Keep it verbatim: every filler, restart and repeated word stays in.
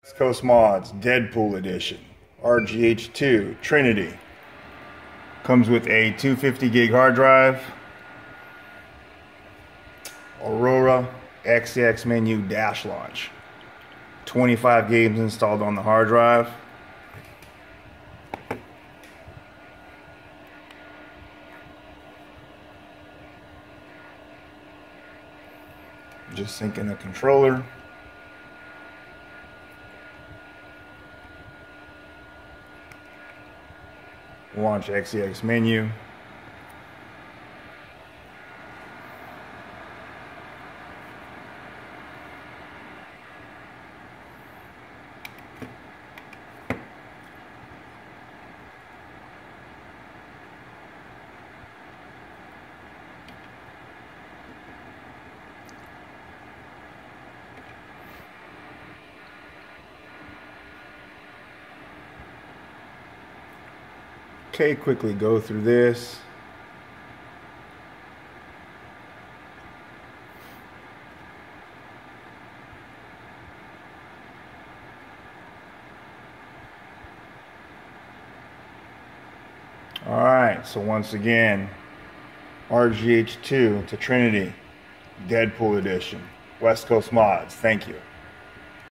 West Coast Mods, Deadpool Edition, R G H two, Trinity. Comes with a two hundred fifty gig hard drive, Aurora X X menu dash launch, twenty-five games installed on the hard drive. Just syncing the controller. Launch X X menu. Okay, quickly go through this. All right, so once again, R G H two to Trinity, Deadpool Edition, West Coast Mods, thank you.